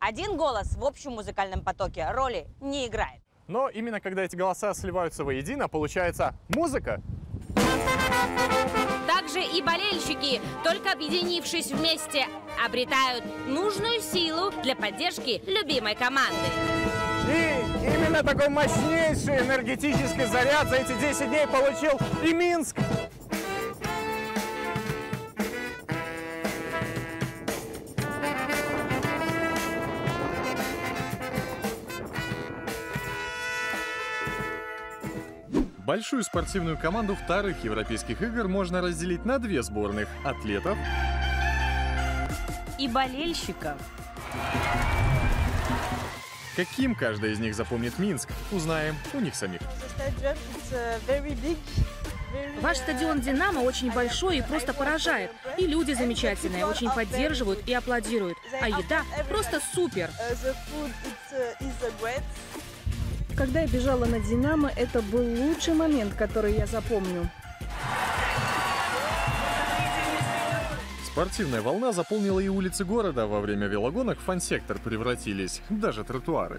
один голос в общем музыкальном потоке роли не играет. Но именно когда эти голоса сливаются воедино, получается музыка. Также и болельщики, только объединившись вместе, обретают нужную силу для поддержки любимой команды. И именно такой мощнейший энергетический заряд за эти 10 дней получил и Минск. Большую спортивную команду вторых европейских игр можно разделить на две сборных – атлетов И болельщиков. Каким каждый из них запомнит Минск, узнаем у них самих. Ваш стадион «Динамо» очень большой и просто поражает. И люди замечательные, очень поддерживают и аплодируют. А еда просто супер. Когда я бежала на «Динамо», это был лучший момент, который я запомню. Спортивная волна заполнила и улицы города. Во время велогонок в фан-сектор превратились даже тротуары.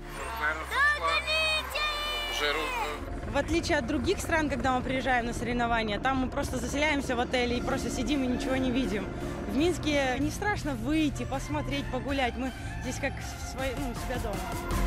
В отличие от других стран, когда мы приезжаем на соревнования, там мы просто заселяемся в отеле и просто сидим и ничего не видим. В Минске не страшно выйти, посмотреть, погулять. Мы здесь как у себя дома.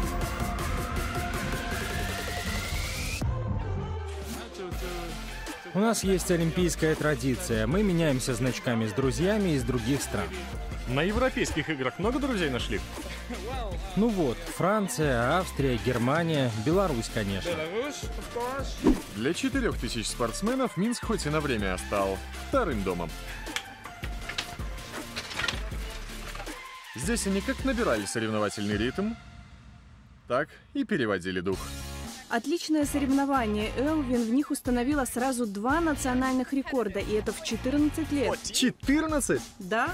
У нас есть олимпийская традиция. Мы меняемся значками с друзьями из других стран. На европейских играх много друзей нашли? Ну вот, Франция, Австрия, Германия, Беларусь, конечно. Для 4000 спортсменов Минск хоть и на время стал вторым домом. Здесь они как набирали соревновательный ритм, так и переводили дух. Отличное соревнование. Элвин в них установила сразу 2 национальных рекорда, и это в 14 лет. 14? Да.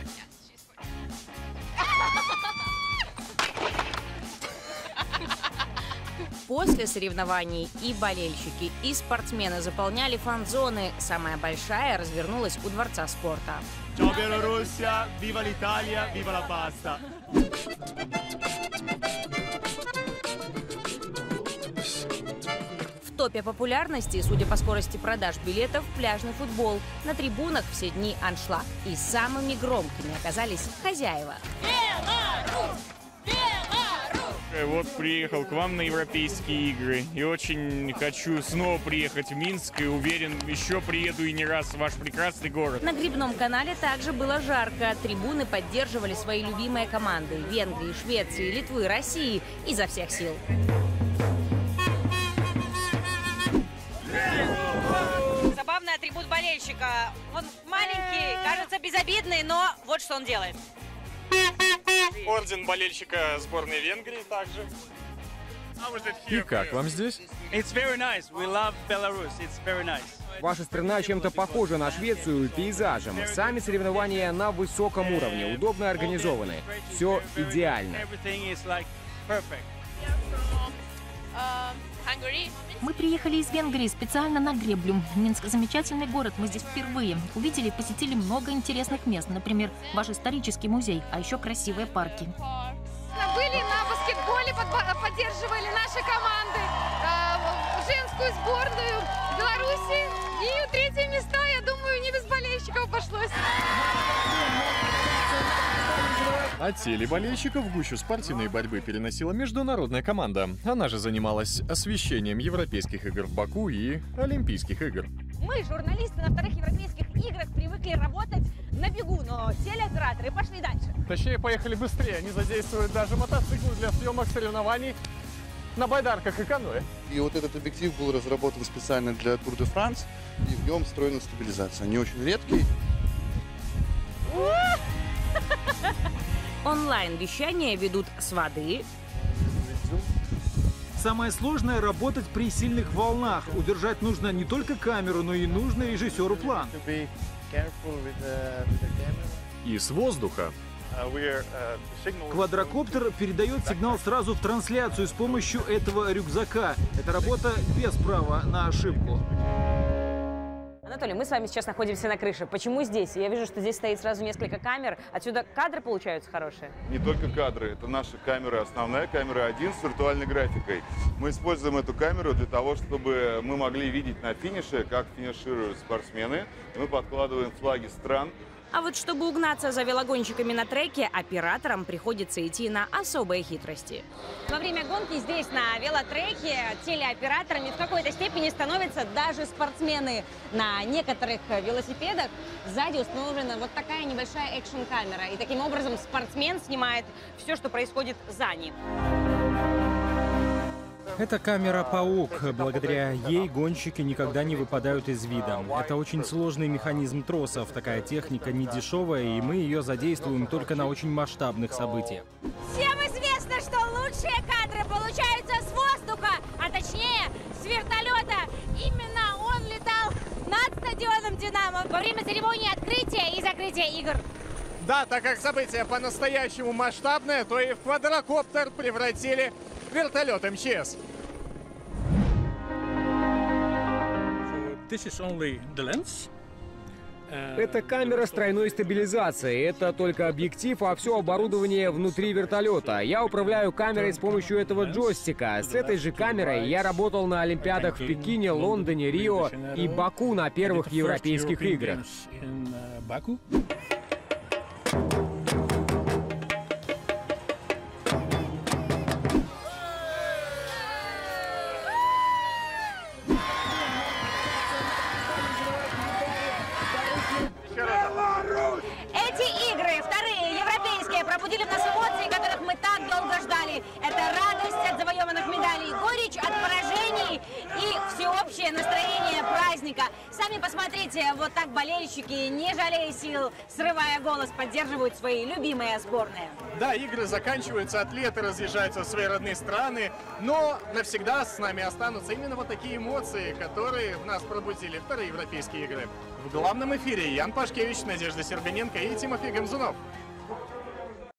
После соревнований и болельщики, и спортсмены заполняли фан-зоны. Самая большая развернулась у Дворца спорта. Ciao Bielorussia, viva l'Italia, viva la pasta! В топе популярности, судя по скорости продаж билетов, пляжный футбол. На трибунах все дни аншлаг. И самыми громкими оказались хозяева. Вот приехал к вам на европейские игры и очень хочу снова приехать в Минск и уверен, еще приеду и не раз в ваш прекрасный город. На Грибном канале также было жарко. Трибуны поддерживали свои любимые команды – Венгрии, Швеции, Литвы, России – изо всех сил. Забавный атрибут болельщика. Он маленький, кажется безобидный, но вот что он делает. Орден болельщика сборной Венгрии также. И как вам здесь? Ваша страна чем-то похожа на Швецию пейзажем. Сами соревнования на высоком уровне, удобно организованы. Все идеально. Мы приехали из Венгрии специально на греблю. Минск – замечательный город, мы здесь впервые. Увидели и посетили много интересных мест. Например, ваш исторический музей, а еще красивые парки. Были на баскетболе, поддерживали наши команды, женскую сборную Беларуси. И 3-е места, я думаю, не без болельщиков обошлось. А телеболельщиков в гущу спортивной борьбы переносила международная команда. Она же занималась освещением европейских игр в Баку и Олимпийских игр. Мы, журналисты на вторых европейских играх, привыкли работать на бегу, но телеоператоры пошли дальше. Точнее, поехали быстрее. Они задействуют даже мотоциклы для съемок соревнований на байдарках и каноэ. И вот этот объектив был разработан специально для Tour de France, и в нем встроена стабилизация. Они очень редкие. Онлайн-вещание ведут с воды. Самое сложное — работать при сильных волнах. Удержать нужно не только камеру, но и нужный режиссеру план. И с воздуха. Квадрокоптер передает сигнал сразу в трансляцию с помощью этого рюкзака. Это работа без права на ошибку. Анатолий, мы с вами сейчас находимся на крыше. Почему здесь? Я вижу, что здесь стоит сразу несколько камер. Отсюда кадры получаются хорошие? Не только кадры. Это наша камера, основная камера 1 с виртуальной графикой. Мы используем эту камеру для того, чтобы мы могли видеть на финише, как финишируют спортсмены. И мы подкладываем флаги стран. А вот чтобы угнаться за велогонщиками на треке, операторам приходится идти на особые хитрости. Во время гонки здесь, на велотреке, телеоператорами в какой-то степени становятся даже спортсмены. На некоторых велосипедах сзади установлена вот такая небольшая экшн-камера. И таким образом спортсмен снимает все, что происходит за ним. Это камера-паук. Благодаря ей гонщики никогда не выпадают из вида. Это очень сложный механизм тросов. Такая техника не дешевая, и мы ее задействуем только на очень масштабных событиях. Всем известно, что лучшие кадры получаются с воздуха, а точнее с вертолета. Именно он летал над стадионом «Динамо» во время церемонии открытия и закрытия игр. Да, так как событие по-настоящему масштабное, то и в квадрокоптер превратили вертолет МЧС. Это камера с тройной стабилизацией. Это только объектив, а все оборудование внутри вертолета. Я управляю камерой с помощью этого джойстика. С этой же камерой я работал на Олимпиадах в Пекине, Лондоне, Рио и Баку на первых европейских играх. Эти игры, вторые, европейские, пробудили в нас эмоции, которых мы так долго ждали. Это радость от завоеванных медалей, горечь от поражений и всеобщее настроение праздника. Сами посмотрите, вот так болельщики, не жалея сил, срывая голос, поддерживают свои любимые сборные. Да, игры заканчиваются, атлеты разъезжаются в свои родные страны, но навсегда с нами останутся именно вот такие эмоции, которые в нас пробудили вторые европейские игры. В главном эфире Ян Пашкевич, Надежда Серганенко и Тимофей Гамзунов.